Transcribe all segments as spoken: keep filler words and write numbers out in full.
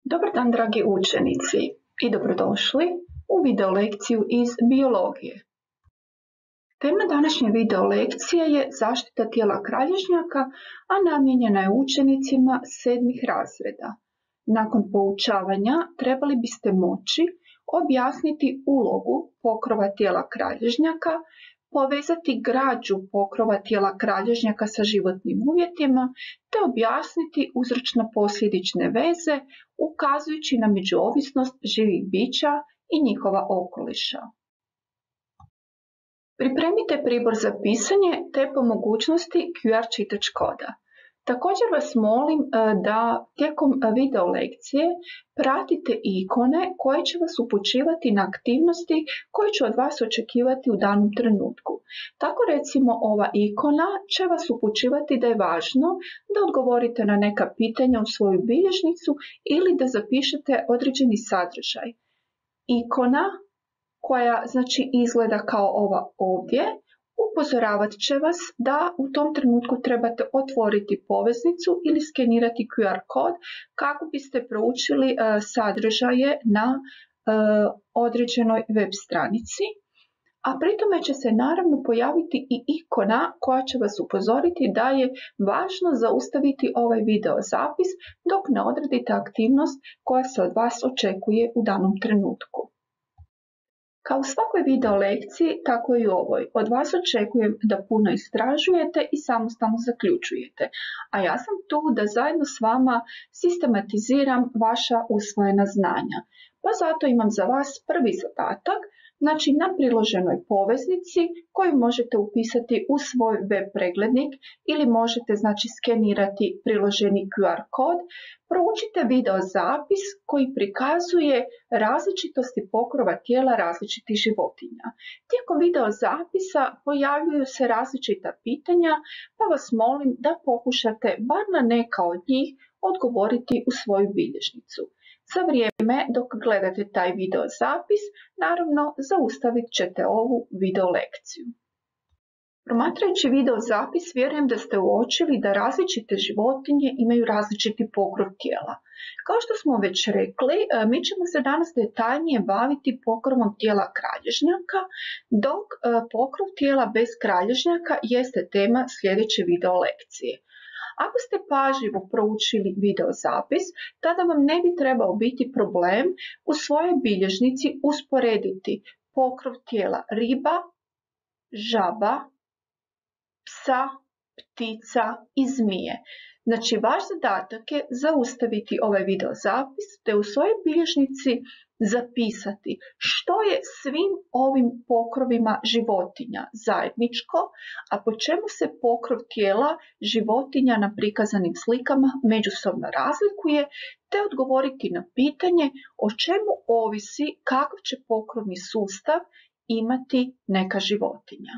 Dobar dan, dragi učenici, i dobrodošli u video lekciju iz biologije. Tema današnje video lekcije je zaštita tijela kralježnjaka, a namijenjena je učenicima sedmih razreda. Nakon poučavanja trebali biste moći objasniti ulogu pokrova tijela kralježnjaka, povezati građu pokrova tijela kralježnjaka sa životnim uvjetima te objasniti uzročno-posljedične veze ukazujući na međuovisnost živih bića i njihova okoliša. Pripremite pribor za pisanje te po mogućnosti Q R čitač koda. Također vas molim da tijekom video lekcije pratite ikone koje će vas upućivati na aktivnosti koje ću od vas očekivati u danom trenutku. Tako recimo ova ikona će vas upućivati da je važno da odgovorite na neka pitanja u svoju bilježnicu ili da zapišete određeni sadržaj. Ikona koja znači izgleda kao ova ovdje, upozoravat će vas da u tom trenutku trebate otvoriti poveznicu ili skenirati Q R kod kako biste proučili uh, sadržaje na uh, određenoj web stranici. A pritome će se naravno pojaviti i ikona koja će vas upozoriti da je važno zaustaviti ovaj video zapis dok ne odradite aktivnost koja se od vas očekuje u danom trenutku. Kao u svakoj video lekciji, tako i u ovoj, od vas očekujem da puno istražujete i samostalno zaključujete, a ja sam tu da zajedno s vama sistematiziram vaša usvojena znanja. Pa zato imam za vas prvi zadatak, znači na priloženoj poveznici koju možete upisati u svoj web preglednik ili možete znači skenirati priloženi Q R kod, proučite video zapis koji prikazuje različitosti pokrova tijela različitih životinja. Tijekom video zapisa pojavljuju se različita pitanja, pa vas molim da pokušate bar na neka od njih odgovoriti u svoju bilježnicu. Za vrijeme dok gledate taj video zapis, naravno zaustavit ćete ovu video lekciju. Promatrajući video zapis, vjerujem da ste uočili da različite životinje imaju različiti pokrov tijela. Kao što smo već rekli, mi ćemo se danas detaljnije baviti pokrovom tijela kralježnjaka, dok pokrov tijela bez kralježnjaka jeste tema sljedeće video lekcije. Ako ste pažljivo proučili video zapis, tada vam ne bi trebao biti problem u svojoj bilježnici usporediti pokrov tijela riba, žaba, psa, ptica i zmije. Znači, vaš zadatak je zaustaviti ovaj video zapis te u svojoj bilježnici zapisati što je svim ovim pokrovima životinja zajedničko, a po čemu se pokrov tijela životinja na prikazanim slikama međusobno razlikuje, te odgovoriti na pitanje o čemu ovisi kakav će pokrovni sustav imati neka životinja.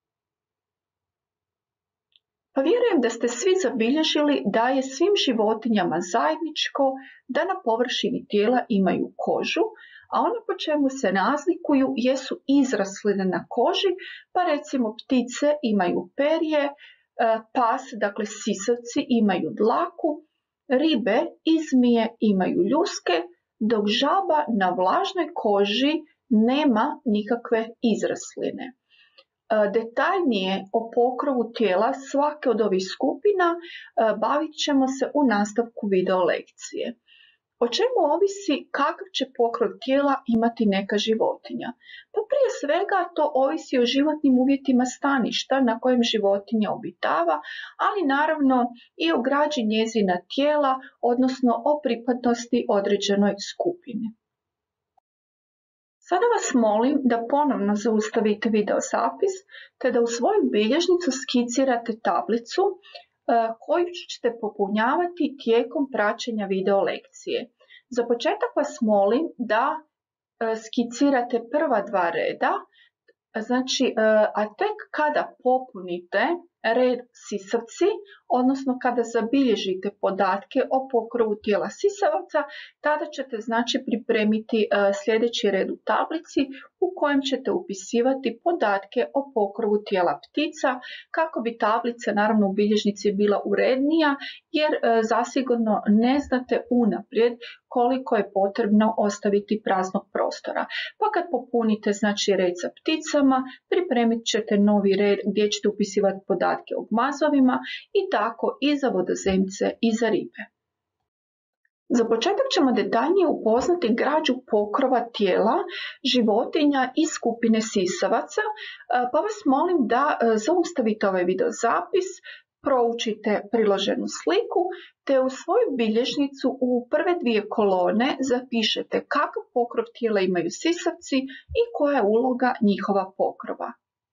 Pa vjerujem da ste svi zabilježili da je svim životinjama zajedničko da na površini tijela imaju kožu, a ono po čemu se razlikuju jesu izrasline na koži, pa recimo ptice imaju perje, pas, dakle sisavci imaju dlaku, ribe i zmije imaju ljuske, dok žaba na vlažnoj koži nema nikakve izrasline. Detaljnije o pokrovu tijela svake od ovih skupina bavit ćemo se u nastavku video lekcije. O čemu ovisi kakav će pokrov tijela imati neka životinja? Pa prije svega to ovisi o životnim uvjetima staništa na kojem životinja obitava, ali naravno i o građi njezina tijela, odnosno o pripadnosti određenoj skupini. Sada vas molim da ponovno zaustavite video zapis te da u svoju bilježnicu skicirate tablicu koju ćete popunjavati tijekom praćenja video lekcije. Za početak vas molim da skicirate prva dva reda, znači, a tek kada popunite red sisavci, odnosno kada zabilježite podatke o pokrovu tijela sisavaca, tada ćete znači pripremiti sljedeći red u tablici u kojem ćete upisivati podatke o pokrovu tijela ptica, kako bi tablica naravno u bilježnici bila urednija, jer zasigurno ne znate unaprijed koliko je potrebno ostaviti praznog prostora. Pa kad popunite znači red sa pticama, pripremit ćete novi red gdje ćete upisivati podatke o gmazovima i tako i za vodozemce i za ribe. Za početak ćemo detaljnije upoznati građu pokrova tijela životinja iz skupine sisavaca, pa vas molim da zaustavite ovaj video zapis, proučite priloženu sliku te u svoju bilježnicu u prve dvije kolone zapišete kakav pokrov tijela imaju sisavci i koja je uloga njihova pokrova.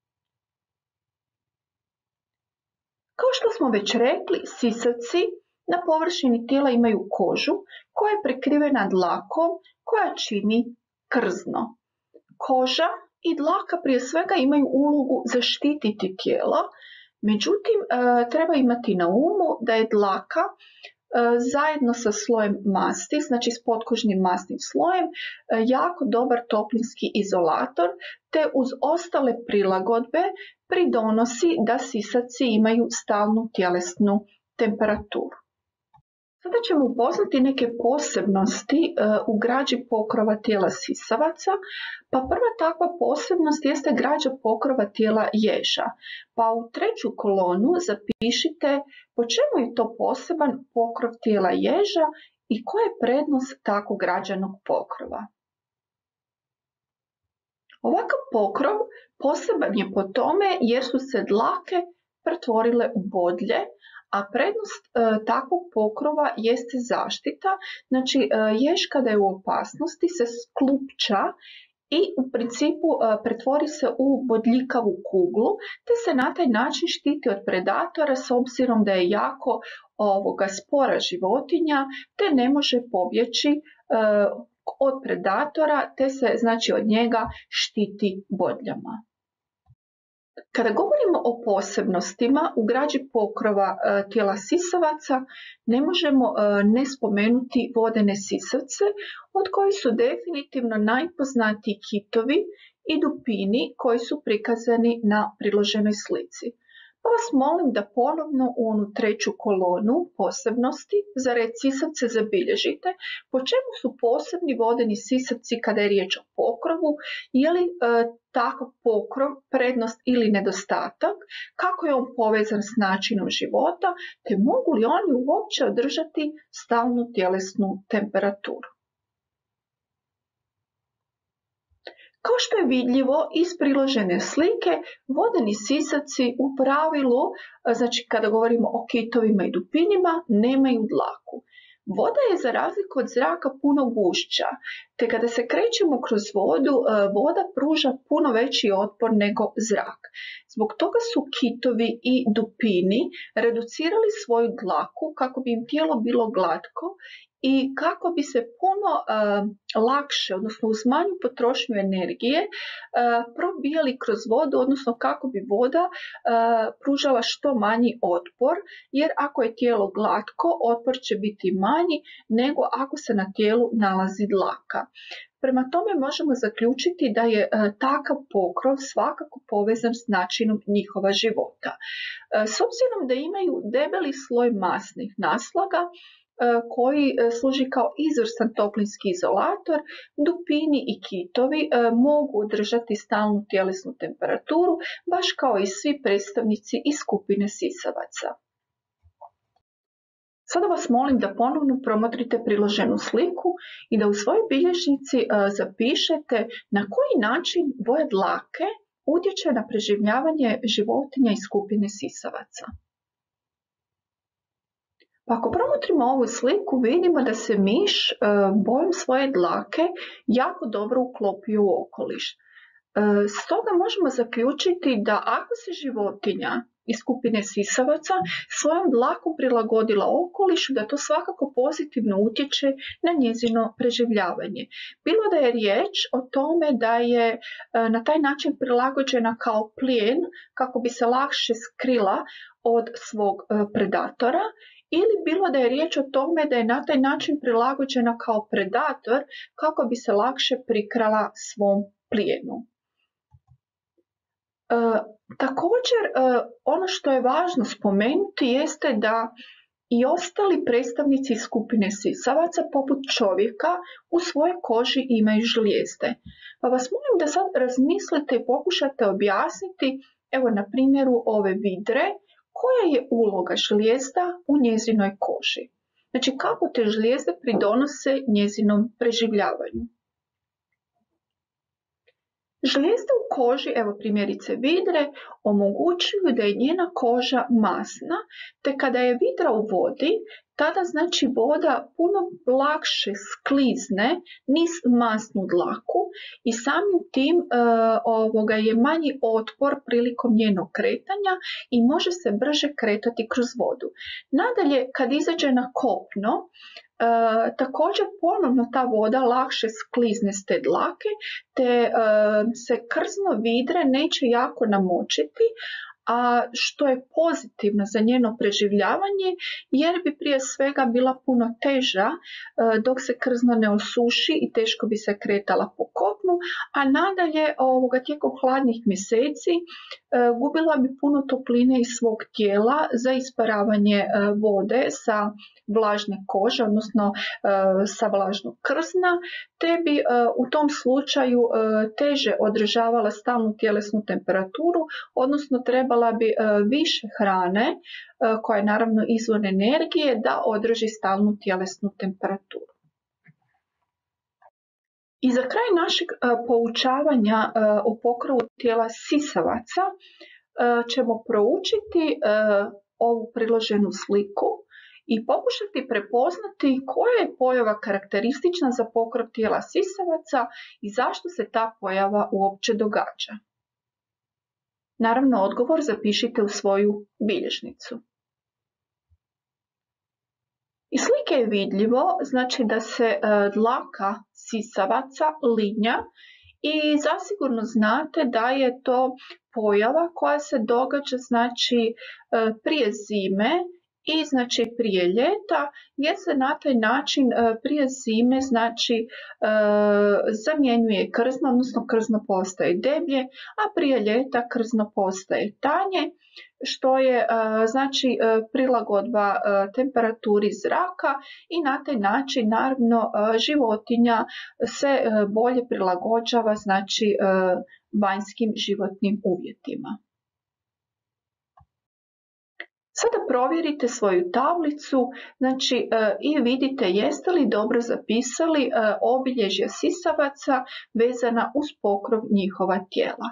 Kao što smo već rekli, sisavci na površini tijela imaju kožu koja je prekrivena dlakom koja čini krzno. Koža i dlaka prije svega imaju ulogu zaštititi tijelo, međutim treba imati na umu da je dlaka zajedno sa slojem masti, znači s potkožnim masnim slojem, jako dobar toplinski izolator, te uz ostale prilagodbe pridonosi da sisavci imaju stalnu tjelesnu temperaturu. Sada ćemo upoznati neke posebnosti u građi pokrova tijela sisavaca, pa prva takva posebnost jeste građa pokrova tijela ježa. Pa u treću kolonu zapišite po čemu je to poseban pokrov tijela ježa i koja je prednost takvog građanog pokrova. Ovakav pokrov poseban je po tome jer su se dlake pretvorile u bodlje, a prednost e, takvog pokrova jeste zaštita, znači e, jež kada je u opasnosti se sklupča i u principu e, pretvori se u bodljikavu kuglu, te se na taj način štiti od predatora s obzirom da je jako ovoga spora životinja, te ne može pobjeći e, od predatora, te se znači od njega štiti bodljama. Kada govorimo o posebnostima u građi pokrova e, tijela sisavaca, ne možemo e, ne spomenuti vodene sisavce, od kojih su definitivno najpoznatiji kitovi i dupini koji su prikazani na priloženoj slici. Pa vas molim da ponovno u onu treću kolonu posebnosti za red sisavce zabilježite po čemu su posebni vodeni sisavci kada je riječ o pokrovu, je li e, takav pokrov prednost ili nedostatak, kako je on povezan s načinom života, te mogu li oni uopće održati stalnu tjelesnu temperaturu. Kao što je vidljivo iz priložene slike, vodeni sisavci u pravilu, znači kada govorimo o kitovima i dupinima, nemaju dlaku. Voda je za razliku od zraka puno gušća, te kada se krećemo kroz vodu, voda pruža puno veći otpor nego zrak. Zbog toga su kitovi i dupini reducirali svoju dlaku kako bi im tijelo bilo glatko i kako bi se puno uh, lakše, odnosno uz manju potrošnju energije, uh, probijali kroz vodu, odnosno kako bi voda uh, pružala što manji otpor, jer ako je tijelo glatko, otpor će biti manji nego ako se na tijelu nalazi dlaka. Prema tome možemo zaključiti da je uh, takav pokrov svakako povezan s načinom njihova života. Uh, s obzirom da imaju debeli sloj masnih naslaga, koji služi kao izvrstan toplinski izolator, dupini i kitovi mogu održati stalnu tjelesnu temperaturu, baš kao i svi predstavnici iz skupine sisavaca. Sada vas molim da ponovno promotrite priloženu sliku i da u svojoj bilježnici zapišete na koji način boja dlake utječe na preživljavanje životinja iz skupine sisavaca. Pa ako promotrimo ovu sliku, vidimo da se miš e, bojom svoje dlake jako dobro uklopio u okoliš. E, stoga možemo zaključiti da ako se životinja iz skupine sisavaca svojom dlakom prilagodila okolišu, da to svakako pozitivno utječe na njezino preživljavanje. Bilo da je riječ o tome da je na taj način prilagođena kao plijen kako bi se lakše skrila od svog predatora, ili bilo da je riječ o tome da je na taj način prilagođena kao predator kako bi se lakše prikrala svom plijenu. E, također, e, ono što je važno spomenuti jeste da i ostali predstavnici skupine sisavaca, poput čovjeka, u svojoj koži imaju žlijezde. Pa vas molim da sad razmislite i pokušate objasniti, evo na primjeru ove vidre, koja je uloga žlijezda u njezinoj koži. Znači, kako te žlijezde pridonose njezinom preživljavanju. Žlijezde u koži, evo primjerice vidre, omogućuju da je njena koža masna, te kada je vidra u vodi, tada znači voda puno lakše sklizne niz masnu dlaku i samim tim e, ovoga je manji otpor prilikom njenog kretanja i može se brže kretati kroz vodu. Nadalje, kad izađe na kopno, E, također ponovno ta voda lakše sklizne s te dlake, te e, se krzno vidre neće jako namočiti, a što je pozitivno za njeno preživljavanje jer bi prije svega bila puno teža dok se krzno ne osuši i teško bi se kretala po kopnu, a nadalje ovoga, tijekom hladnih mjeseci gubila bi puno topline iz svog tijela za isparavanje vode sa vlažne kože, odnosno sa vlažnog krzna, te bi u tom slučaju teže održavala stalnu tjelesnu temperaturu, odnosno trebala bi više hrane, koja je naravno izvor energije, da održi stalnu tjelesnu temperaturu. I za kraj našeg poučavanja o pokrovu tijela sisavaca ćemo proučiti ovu priloženu sliku i pokušati prepoznati koja je pojava karakteristična za pokrov tijela sisavaca i zašto se ta pojava uopće događa. Naravno, odgovor zapišite u svoju bilježnicu. Iz slike je vidljivo znači da se dlaka sisavaca linja i zasigurno znate da je to pojava koja se događa znači prije zime i znači prije ljeta, jer se na taj način prije zime znači zamjenjuje krzno, odnosno krzno postaje deblje, a prije ljeta krzno postaje tanje, što je znači prilagodba temperaturi zraka i na taj način naravno životinja se bolje prilagođava znači vanjskim životnim uvjetima. Sada provjerite svoju tablicu znači, i vidite jeste li dobro zapisali obilježja sisavaca vezana uz pokrov njihova tijela.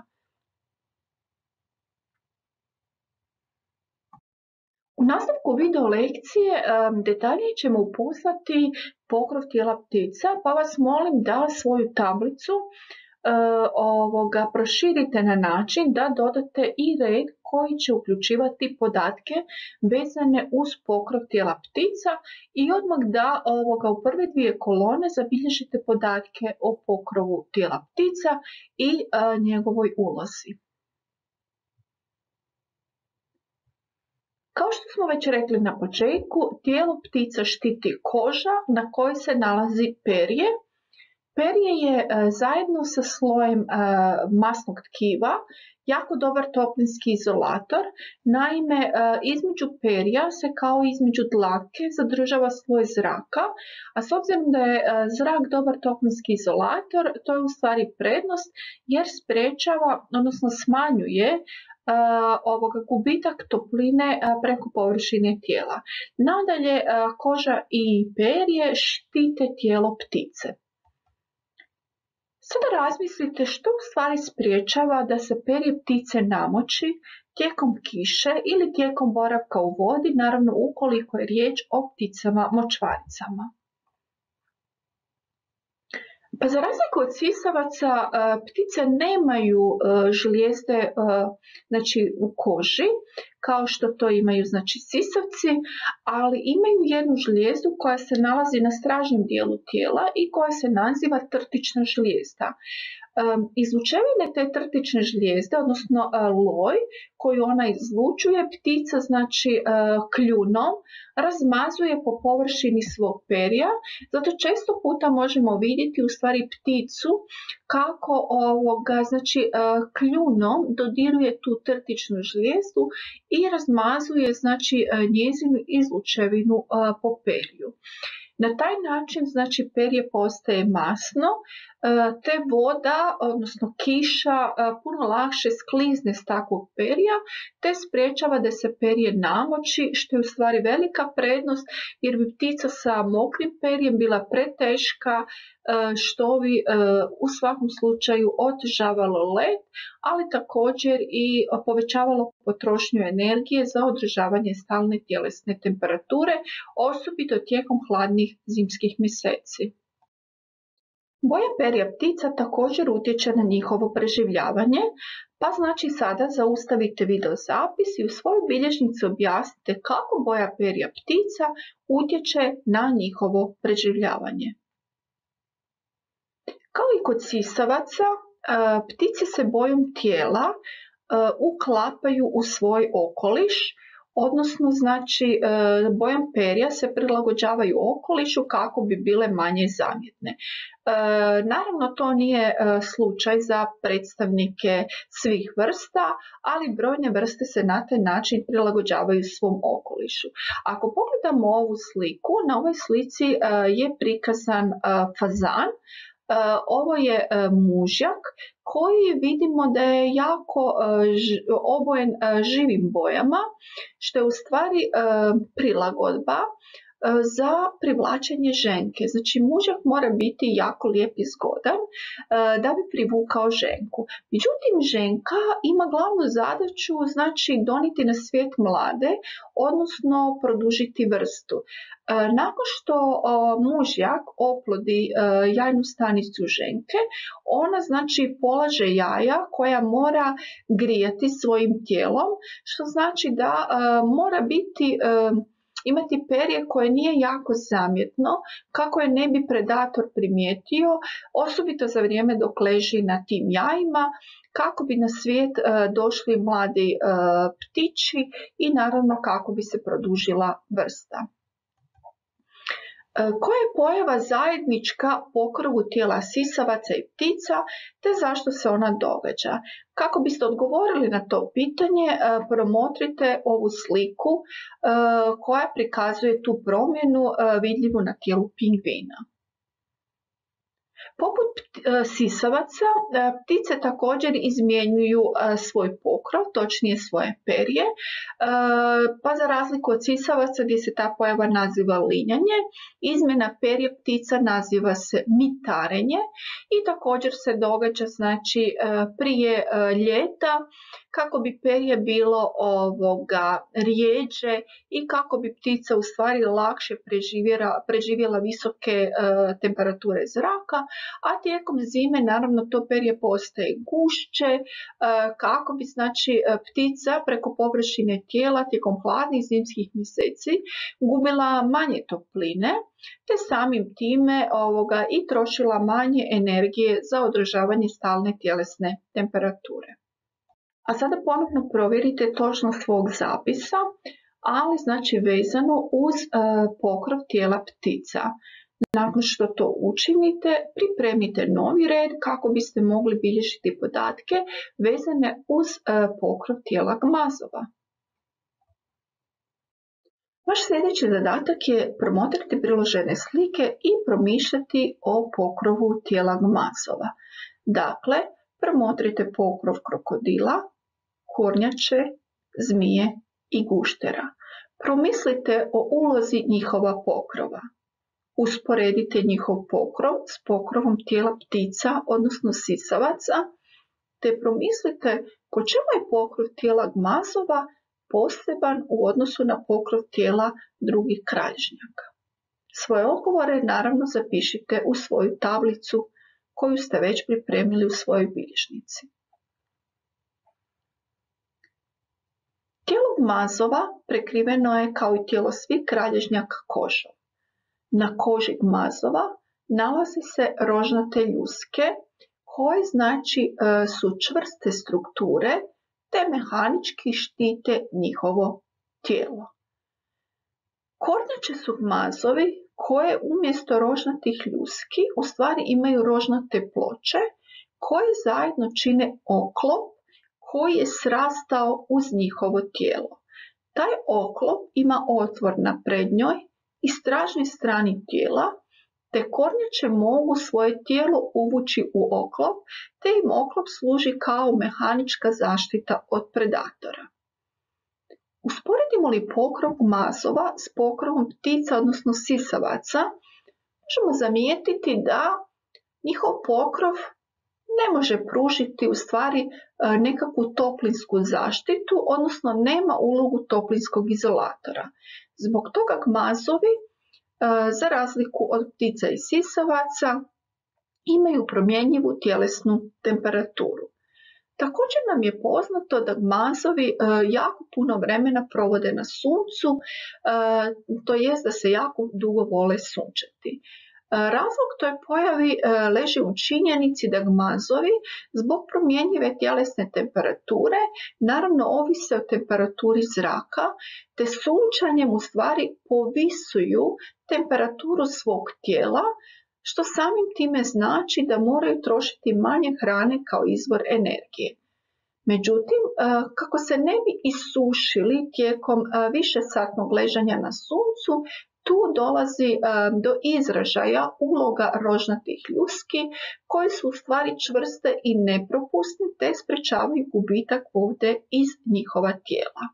U nastavku video lekcije detaljnije ćemo upoznati pokrov tijela ptica, pa vas molim da svoju tablicu ovoga proširite na način da dodate i red koji će uključivati podatke vezane uz pokrov tijela ptica i odmah da ovoga u prve dvije kolone zabilježite podatke o pokrovu tijela ptica i a, njegovoj ulozi. Kao što smo već rekli na početku, tijelo ptica štiti koža na kojoj se nalazi perje. Perje je zajedno sa slojem masnog tkiva jako dobar toplinski izolator. Naime, između perja se kao između dlake zadržava sloj zraka, a s obzirom da je zrak dobar toplinski izolator, to je u stvari prednost jer sprečava, odnosno smanjuje ovoga gubitak topline preko površine tijela. Nadalje, koža i perje štite tijelo ptice. Sada razmislite što u stvari spriječava da se perje ptice namoči tijekom kiše ili tijekom boravka u vodi, naravno ukoliko je riječ o pticama močvaricama. Pa za razliku od sisavaca, ptice nemaju žlijezde znači, u koži, kao što to imaju znači sisavci, ali imaju jednu žlijezdu koja se nalazi na stražnjem dijelu tijela i koja se naziva trtična žlijezda. Iz lučevine te trtične žlijezde, odnosno loj koju ona izlučuje, ptica znači kljunom razmazuje po površini svog perja, zato često puta možemo vidjeti u stvari pticu kako ovoga, znači, kljunom dodiruje tu trtičnu žlijezdu i razmazuje znači, njezinu izlučevinu po perju. Na taj način znači perje postaje masno, te voda, odnosno kiša, puno lakše sklizne s takvog perja, te sprječava da se perje namoči, što je u stvari velika prednost, jer bi ptica sa mokrim perjem bila preteška, što bi u svakom slučaju otežavalo let, ali također i povećavalo potrošnju energije za održavanje stalne tjelesne temperature, osobito tijekom hladnih zimskih mjeseci. Boja perja ptica također utječe na njihovo preživljavanje, pa znači sada zaustavite video zapis i u svojoj bilježnici objasnite kako boja perja ptica utječe na njihovo preživljavanje. Kao i kod sisavaca, ptice se bojom tijela uklapaju u svoj okoliš, odnosno znači bojom perja se prilagođavaju okolišu kako bi bile manje zamjetne. Naravno to nije slučaj za predstavnike svih vrsta, ali brojne vrste se na taj način prilagođavaju svom okolišu. Ako pogledamo ovu sliku, na ovoj slici je prikazan fazan. Ovo je mužjak koji vidimo da je jako obojen živim bojama, što je u stvari prilagodba za privlačenje ženke. Znači mužjak mora biti jako lijep i zgodan da bi privukao ženku. Međutim, ženka ima glavnu zadaću znači donijeti na svijet mlade, odnosno produžiti vrstu. Nakon što mužjak oplodi jajnu stanicu ženke, ona znači polaže jaja koja mora grijati svojim tijelom, što znači da mora biti imati perje koje nije jako zamjetno, kako je ne bi predator primijetio, osobito za vrijeme dok leži na tim jajima, kako bi na svijet došli mladi ptići i naravno kako bi se produžila vrsta. Koja je pojava zajednička pokrovu tijela sisavaca i ptica, te zašto se ona događa? Kako biste odgovorili na to pitanje, promotrite ovu sliku koja prikazuje tu promjenu vidljivu na tijelu pingvina. Poput sisavaca, ptice također izmjenjuju svoj pokrov, točnije svoje perje, pa za razliku od sisavaca gdje se ta pojava naziva linjanje, izmjena perja ptica naziva se mitarenje i također se događa znači, prije ljeta kako bi perje bilo ovoga rijeđe i kako bi ptica u stvari lakše preživjela, preživjela visoke uh, temperature zraka, a tijekom zime naravno to perje postaje gušće uh, kako bi znači ptica preko površine tijela tijekom hladnih zimskih mjeseci gubila manje topline, te samim time ovoga i trošila manje energije za održavanje stalne tjelesne temperature. A sada ponovno provjerite točnost svog zapisa, ali znači vezano uz e, pokrov tijela ptica. Nakon što to učinite, pripremite novi red kako biste mogli bilježiti podatke vezane uz e, pokrov tijela gmazova. Vaš sljedeći zadatak je promotriti priložene slike i promišljati o pokrovu tijela gmazova. Dakle, promotrite pokrov krokodila, kornjače, zmije i guštera. Promislite o ulozi njihova pokrova. Usporedite njihov pokrov s pokrovom tijela ptica, odnosno sisavaca, te promislite po čemu je pokrov tijela gmazova poseban u odnosu na pokrov tijela drugih kralježnjaka. Svoje odgovore naravno zapišite u svoju tablicu koju ste već pripremili u svojoj bilježnici. Tijelo gmazova prekriveno je kao i tijelo svih kralježnjaka kožom. Na koži gmazova nalaze se rožnate ljuske koje znači su čvrste strukture te mehanički štite njihovo tijelo. Kornjače su gmazovi koje umjesto rožnatih ljuski u stvari imaju rožnate ploče koje zajedno čine oklop koji je srastao uz njihovo tijelo. Taj oklop ima otvor na prednjoj i stražnjoj strani tijela, te kornjače mogu svoje tijelo uvući u oklop, te im oklop služi kao mehanička zaštita od predatora. Usporedimo li pokrov gmazova s pokrovom ptica, odnosno sisavaca, možemo zamijetiti da njihov pokrov ne može pružiti u stvari nekakvu toplinsku zaštitu, odnosno nema ulogu toplinskog izolatora. Zbog toga gmazovi, za razliku od ptica i sisavaca, imaju promjenjivu tjelesnu temperaturu. Također nam je poznato da gmazovi jako puno vremena provode na suncu, to jest da se jako dugo vole sunčati. Razlog toj pojavi leži u činjenici da gmazovi zbog promjenjive tjelesne temperature naravno ovise o temperaturi zraka, te sunčanjem u stvari povisuju temperaturu svog tijela, što samim time znači da moraju trošiti manje hrane kao izvor energije. Međutim, kako se ne bi isušili tijekom višesatnog ležanja na suncu, tu dolazi do izražaja uloga rožnatih ljuski koje su u stvari čvrste i nepropusne te sprečavaju gubitak vode iz njihova tijela.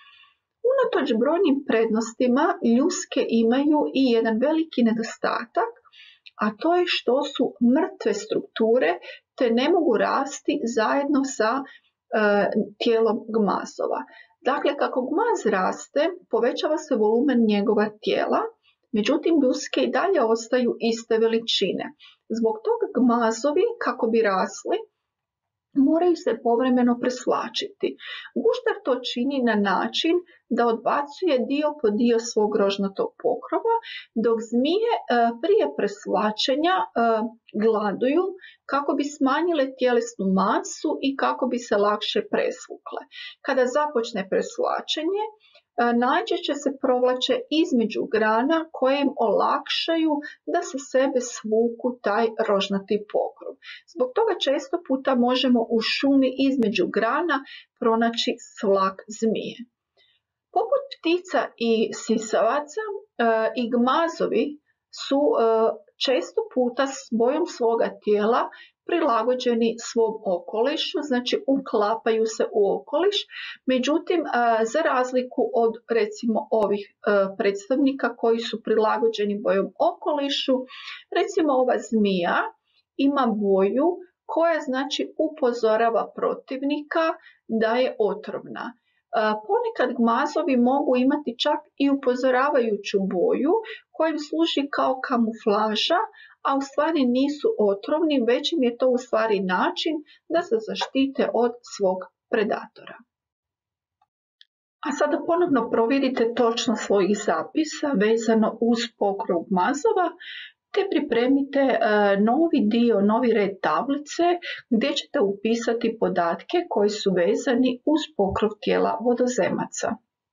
Unatoč brojnim prednostima ljuske imaju i jedan veliki nedostatak, a to je što su mrtve strukture te ne mogu rasti zajedno sa e, tijelom gmazova. Dakle, kako gmaz raste, povećava se volumen njegova tijela, međutim ljuske i dalje ostaju iste veličine. Zbog toga gmazovi, kako bi rasli, moraju se povremeno presvlačiti. Gušter to čini na način da odbacuje dio po dio svog rožnatog pokrova, dok zmije prije presvlačenja gladuju kako bi smanjile tjelesnu masu i kako bi se lakše presvukle. Kada započne presvlačenje, najčešće se provlače između grana koje im olakšaju da sa sebe svuku taj rožnati pokrov. Zbog toga često puta možemo u šumi između grana pronaći svlak zmije. Poput ptica i sisavaca i gmazovi su često puta s bojom svoga tijela prilagođeni svom okolišu, znači uklapaju se u okoliš, međutim za razliku od recimo ovih predstavnika koji su prilagođeni bojom okolišu, recimo ova zmija ima boju koja znači upozorava protivnika da je otrovna. Ponekad gmazovi mogu imati čak i upozoravajuću boju koja im služi kao kamuflaža, a u stvari nisu otrovni, već im je to u stvari način da se zaštite od svog predatora. A sada ponovno provjerite točno svojih zapisa vezano uz pokrov gmazova, te pripremite novi dio, novi red tablice gdje ćete upisati podatke koji su vezani uz pokrov tijela vodozemaca.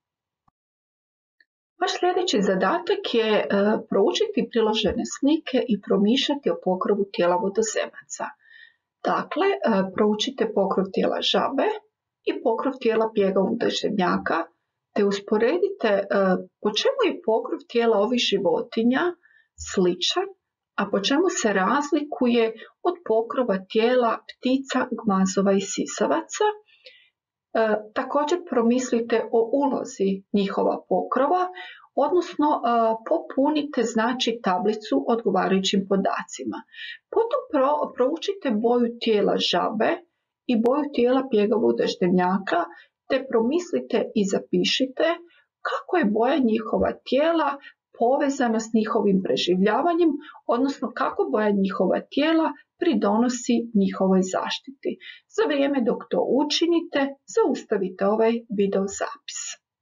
Vaš sljedeći zadatak je proučiti priložene slike i promišljati o pokrovu tijela vodozemaca. Dakle, proučite pokrov tijela žabe i pokrov tijela pjegavog deževnjaka, te usporedite po čemu je pokrov tijela ovih životinja sličan, a po čemu se razlikuje od pokrova tijela ptica, gmazova i sisavaca. E, također promislite o ulozi njihova pokrova, odnosno e, popunite znači tablicu odgovarajućim podacima. Potom pro, proučite boju tijela žabe i boju tijela pjegavog deževnjaka, te promislite i zapišite kako je boja njihova tijela povezana s njihovim preživljavanjem, odnosno kako boja njihova tijela pridonosi njihovoj zaštiti. Za vrijeme dok to učinite, zaustavite ovaj video zapis.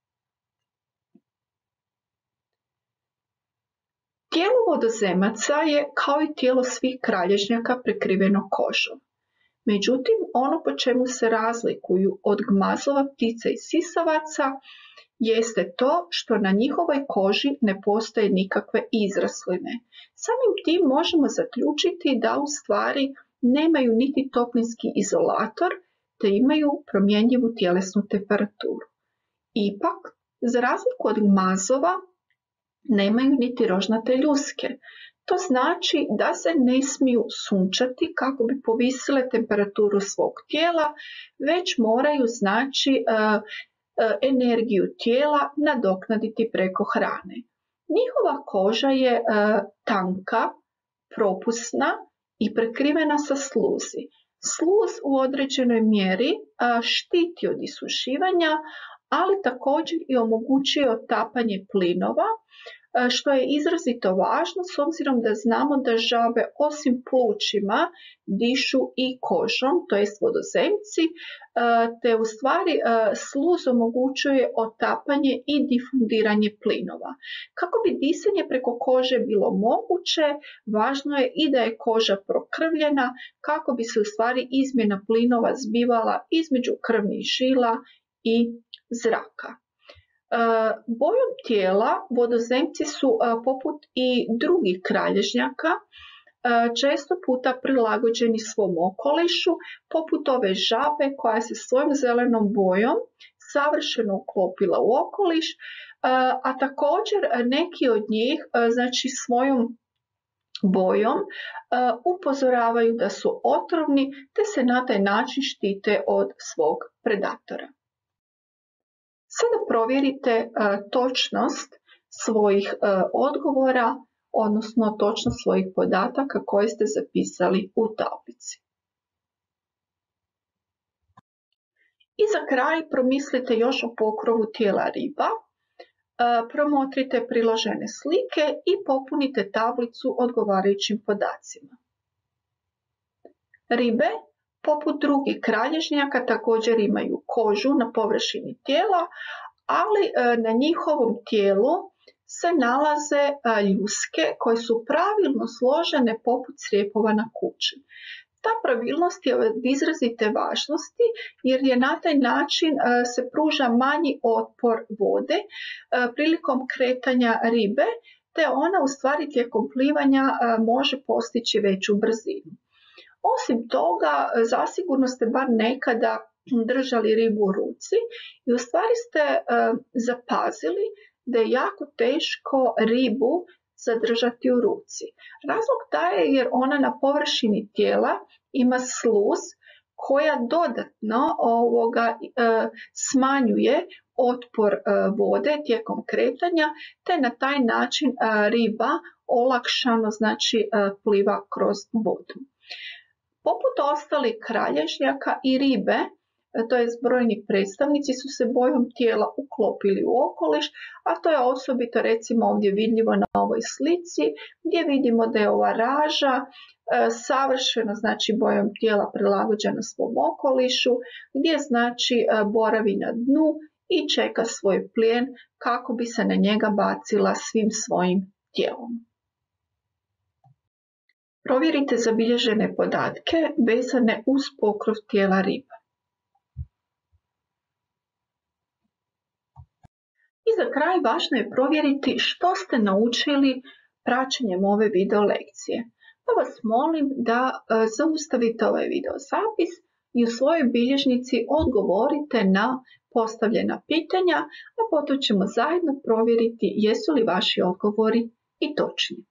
Tijelo vodozemaca je kao i tijelo svih kralježnjaka prekriveno kožom. Međutim, ono po čemu se razlikuju od gmazova, ptica i sisavaca jeste to što na njihovoj koži ne postoje nikakve izrasline. Samim tim možemo zaključiti da u stvari nemaju niti toplinski izolator, te imaju promjenjivu tjelesnu temperaturu. Ipak, za razliku od gmazova, nemaju niti rožnate ljuske. To znači da se ne smiju sunčati kako bi povisile temperaturu svog tijela, već moraju znači energiju tijela nadoknaditi preko hrane. Njihova koža je tanka, propusna i prekrivena sa sluzi. Sluz u određenoj mjeri štiti od isušivanja, ali također i omogućuje otapanje plinova, što je izrazito važno s obzirom da znamo da žabe osim plućima dišu i kožom, to jest vodozemci, te u stvari sluz omogućuje otapanje i difundiranje plinova. Kako bi disanje preko kože bilo moguće, važno je i da je koža prokrvljena kako bi se u stvari izmjena plinova zbivala između krvnih žila i zraka. Bojom tijela vodozemci su poput i drugih kralježnjaka često puta prilagođeni svom okolišu, poput ove žabe koja se svojom zelenom bojom savršeno uklopila u okoliš, a također neki od njih znači svojom bojom upozoravaju da su otrovni te se na taj način štite od svog predatora. Sada provjerite točnost svojih odgovora, odnosno točnost svojih podataka koje ste zapisali u tablici. I za kraj promislite još o pokrovu tijela riba, promotrite priložene slike i popunite tablicu odgovarajućim podacima. Ribe, poput drugih kralježnjaka, također imaju kožu na površini tijela, ali na njihovom tijelu se nalaze ljuske koje su pravilno složene poput crijepova na kući. Ta pravilnost je od izrazite važnosti jer je na taj način se pruža manji otpor vode prilikom kretanja ribe, te ona u stvari tijekom plivanja može postići veću brzinu. Osim toga, zasigurno ste bar nekada držali ribu u ruci i u stvari ste zapazili da je jako teško ribu zadržati u ruci. Razlog taj je jer ona na površini tijela ima sluz koja dodatno ovoga, e, smanjuje otpor e, vode tijekom kretanja, te na taj način e, riba olakšano znači, e, pliva kroz vodu. Poput ostalih kralježnjaka i ribe, to je brojni predstavnici, su se bojom tijela uklopili u okoliš, a to je osobito recimo ovdje vidljivo na ovoj slici gdje vidimo da je ova raža e, savršeno znači bojom tijela prilagođena svom okolišu, gdje znači e, boravi na dnu i čeka svoj plijen kako bi se na njega bacila svim svojim tijelom. Provjerite zabilježene podatke vezane uz pokrov tijela riba. I za kraj važno je provjeriti što ste naučili praćenjem ove video lekcije. Pa vas molim da zaustavite ovaj video zapis i u svojoj bilježnici odgovorite na postavljena pitanja, a potom ćemo zajedno provjeriti jesu li vaši odgovori i točni.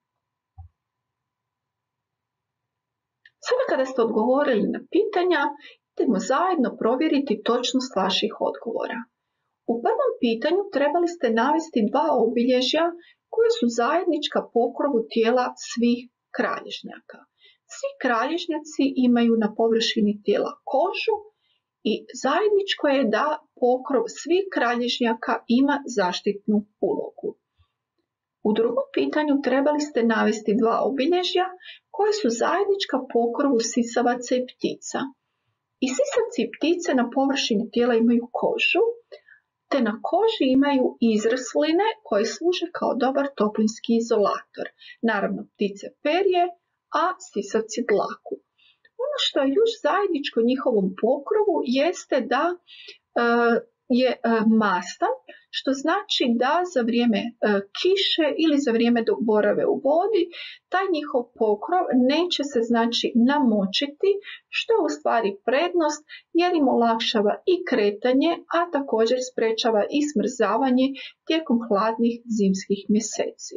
Sada kada ste odgovorili na pitanja, idemo zajedno provjeriti točnost vaših odgovora. U prvom pitanju trebali ste navesti dva obilježja koje su zajednička pokrovu tijela svih kralježnjaka. Svi kralježnjaci imaju na površini tijela kožu i zajedničko je da pokrov svih kralježnjaka ima zaštitnu ulogu. U drugom pitanju trebali ste navesti dva obilježja koje su zajednička pokrovu sisavaca i ptica. I sisavci i ptice na površini tijela imaju kožu, te na koži imaju izrsline koje služe kao dobar toplinski izolator. Naravno ptice perje, a sisavci dlaku. Ono što je još zajedničko njihovom pokrovu jeste da e, je e, mastan, što znači da za vrijeme e, kiše ili za vrijeme dok borave u vodi, taj njihov pokrov neće se znači namočiti, što je u stvari prednost jer im olakšava i kretanje, a također sprečava i smrzavanje tijekom hladnih zimskih mjeseci.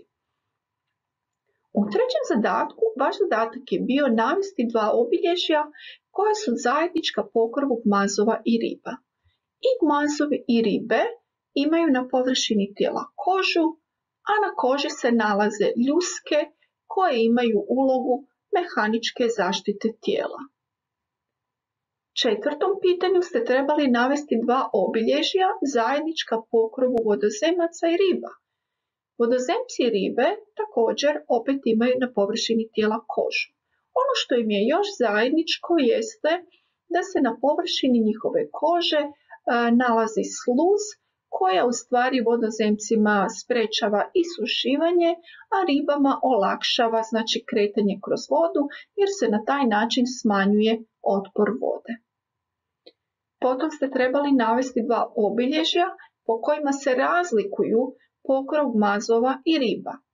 U trećem zadatku, vaš zadatak je bio navesti dva obilježja koja su zajednička pokrovu gmazova i riba. I gmazovi i ribe imaju na površini tijela kožu, a na koži se nalaze ljuske koje imaju ulogu mehaničke zaštite tijela. Četvrtom pitanju ste trebali navesti dva obilježja zajednička pokrovu vodozemaca i riba. Vodozemci i ribe također opet imaju na površini tijela kožu. Ono što im je još zajedničko jeste da se na površini njihove kože e, nalazi sluz koja u stvari vodozemcima sprečava isušivanje, a ribama olakšava znači kretanje kroz vodu jer se na taj način smanjuje otpor vode. Potom ste trebali navesti dva obilježja po kojima se razlikuju pokrov gmazova i riba. E,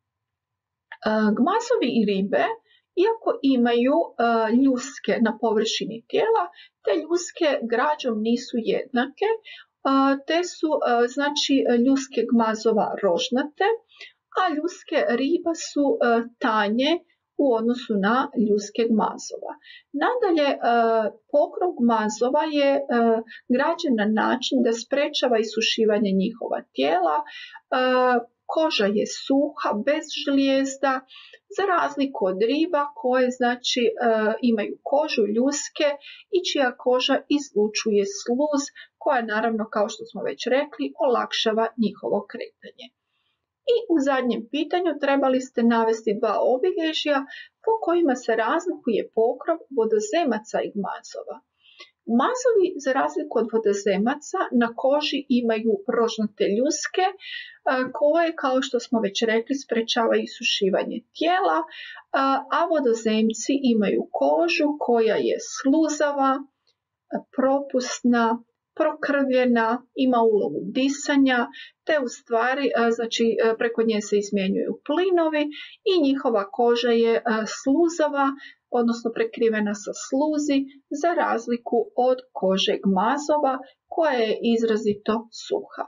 gmazovi i ribe, iako imaju e, ljuske na površini tijela, te ljuske građom nisu jednake, e, te su e, znači ljuske gmazova rožnate, a ljuske riba su e, tanje u odnosu na ljuske gmazova. Nadalje, e, pokrov gmazova je e, građen na način da sprečava isušivanje njihova tijela, e, koža je suha, bez žlijezda, za razliku od riba koje znači e, imaju kožu, ljuske i čija koža izlučuje sluz koja naravno, kao što smo već rekli, olakšava njihovo kretanje. I u zadnjem pitanju trebali ste navesti dva obilježja po kojima se razlikuje pokrov vodozemaca i gmazova. Gmazovi, za razliku od vodozemaca, na koži imaju rožnate ljuske koje, kao što smo već rekli, sprečavaju isušivanje tijela, a vodozemci imaju kožu koja je sluzava, propusna, prokrvljena, ima ulogu disanja, te u stvari znači, preko nje se izmjenjuju plinovi i njihova koža je sluzava, odnosno prekrivena sa sluzi, za razliku od kože gmazova koja je izrazito suha.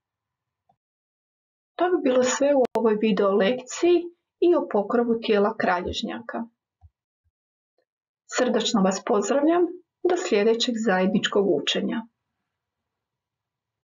To bi bilo sve u ovoj video lekciji i o pokrovu tijela kralježnjaka. Srdačno vas pozdravljam do sljedećeg zajedničkog učenja.